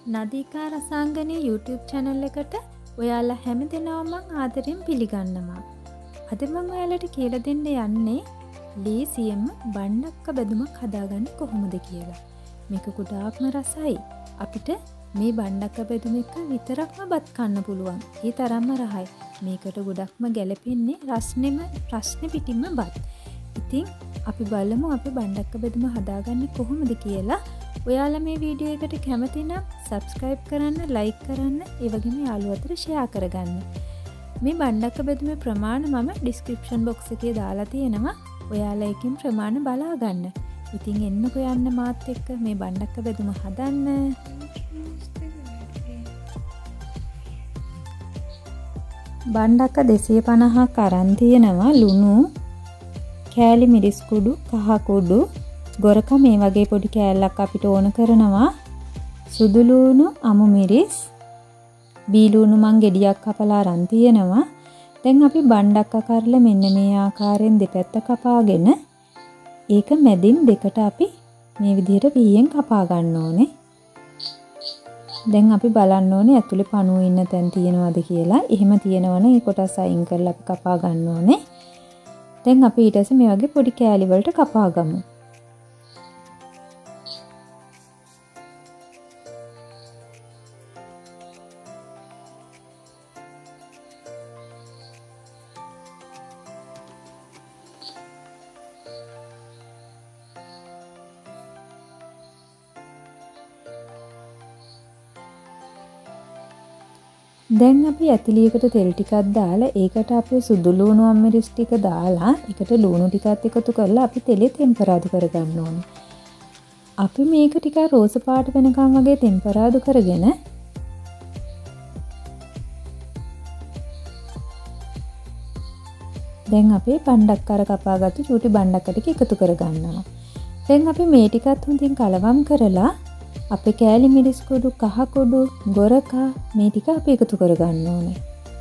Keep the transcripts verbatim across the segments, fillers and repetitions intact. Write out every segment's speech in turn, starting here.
නදීකා රසාංගනී YouTube channel එකට ඔයාලා හැමදෙනාම ආදරෙන් පිළිගන්නවා. අද මම ඔයාලට කියලා දෙන්න යන්නේ ලේසියෙන්ම බණ්ඩක්ක බැදුමක් හදාගන්න කොහොමද කියලා. මේක ගොඩාක්ම රසයි. අපිට මේ බණ්ඩක්ක බැදුම එක විතරක්ම බත් කන්න පුළුවන්. ඒ තරම්ම රහයි. මේකට ගොඩක්ම ගැලපෙන්නේ රස්නෙම රස්නේ පිටින්ම බත්. ඉතින් අපි බලමු අපි බණ්ඩක්ක බැදුම හදාගන්නේ කොහොමද කියලා. ඔයාලා මේ වීඩියෝ එකට කැමති නම් subscribe කරන්න, like කරන්න, ඒ වගේම යාළුවෝ අතර share කරගන්න. මේ බණ්ඩක්ක බෙදුමේ ප්‍රමාණ මම description box එකේ දාලා තියෙනවා. ඔයාලා එකෙන් ප්‍රමාණ බලා ගන්න. ඉතින් එන්නකෝ යන්න මාත් එක්ක මේ බණ්ඩක්ක බෙදුම හදන්න. බණ්ඩක්ක දෙසිය පනහක් අරන් තියෙනවා. ලුණු, කෑලි මිරිස් කුඩු, කහ කුඩු, ගොරක මේ වගේ පොඩි කෑල්ලක් අපිට ඕන කරනවා. සුදු ලුණු, අමු මිරිස්, බී ලුණු මං ගෙඩියක් කපලා අරන් තියෙනවා. දැන් අපි බණ්ඩක්ක කරලා මෙන්න මේ ආකාරයෙන් දෙපැත්ත කපාගෙන ඒක මැදින් දෙකට අපි මේ විදිහට වීයෙන් කපා ගන්න ඕනේ. දැන් අපි බලන්න ඕනේ ඇතුලේ පණුව ඉන්න තැන් තියෙනවද කියලා. එහෙම තියෙනවනේ ඒ කොටස් අයින් කරලා අපි කපා ගන්න ඕනේ. දැන් අපි ඊට පස්සේ මේ වගේ පොඩි කෑලි වලට කපා ගමු. දැන් අපි ඇතිලියකට තෙල් ටිකක් දාලා ඒකට අපි සුදු ලුණු අම්මිරිස් ටික දාලා ඒකට ලුණු ටිකත් එකතු කරලා අපි තෙලේ ටෙම්පරාදු කරගන්න ඕනේ. අපි මේක ටිකක් රෝස පාට වෙනකම් වගේ ටෙම්පරාදු කරගෙන දැන් අපි බණ්ඩක්ක අර කපාගත්තු චූටි බණ්ඩක්ක ටික එකතු කරගන්නවා. දැන් අපි මේ ටිකත් හොඳින් කලවම් කරලා අපේ කෑලි මිරිස් කුඩු, කහ කුඩු, ගොරක මේ ටික අපි එකතු කරගන්න ඕනේ.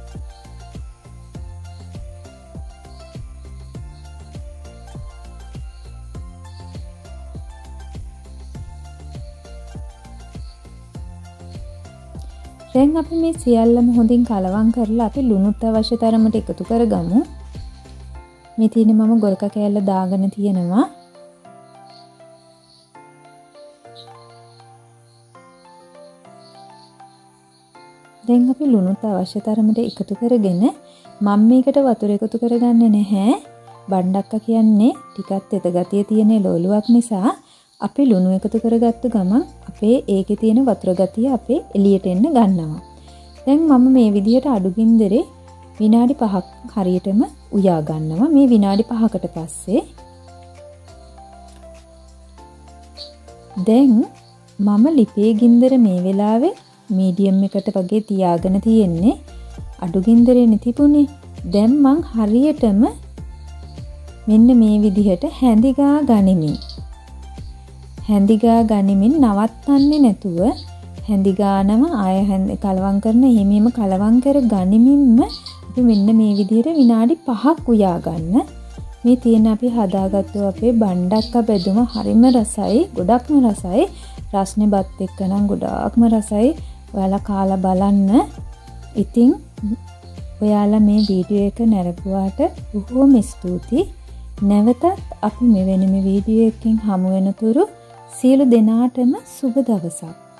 දැන් අපි මේ සියල්ලම හොඳින් කලවම් කරලා අපි ලුණුත් අවශ්‍ය තරමට එකතු කරගමු. මේ තියෙන්නේ මම ගොරක කෑල්ල දාගෙන තියෙනවා. දැන් අපි ලුණුත් අවශ්‍ය තරමට එකතු කරගෙන මම මේකට වතුර එකතු කරගන්නේ නැහැ. බණ්ඩක්ක කියන්නේ ටිකක් තෙත ගතිය තියෙන ලෝලුවක් නිසා අපි ලුණු එකතු කරගත්තු ගමන් අපේ ඒකේ තියෙන වතුර ගතිය අපේ එළියට එන්න ගන්නවා. දැන් මම මේ විදිහට අඩු ගින්දරේ විනාඩි පහක් හරියටම උයා ගන්නවා. මේ විනාඩි පහකට පස්සේ දැන් මම ලිපේ ගින්දර මේ වෙලාවේ මීඩියම් එකට වගේ තියාගෙන තියෙන්නේ. අඩු ගින්දරේනේ තිබුණේ. දැන් මං හරියටම මෙන්න මේ විදිහට හැඳිගා ගනිමින් හැඳිගා ගනිමින් නවත්තන්නේ නැතුව හැඳිගානම ආය හැඳ කලවම් කරන එහෙමම කලවම් කර ගනිමින්ම අපි මෙන්න මේ විදිහට විනාඩි පහක් උයා ගන්න. මේ තියෙන අපි හදාගත්තු අපේ බණ්ඩක්ක බෙදුම හරිම රසයි, ගොඩක්ම රසයි. රස්නේ බත් එක්ක නම් ගොඩාක්ම රසයි. ඔයාලා කාලා බලන්න. ඉතින් ඔයාලා මේ වීඩියෝ එක නැරඹුවාට බොහොම ස්තුතියි. නැවතත් අපි මෙවැනිම වීඩියෝ එකකින් හමු වෙනතුරු සියලු දෙනාටම සුබ දවසක්.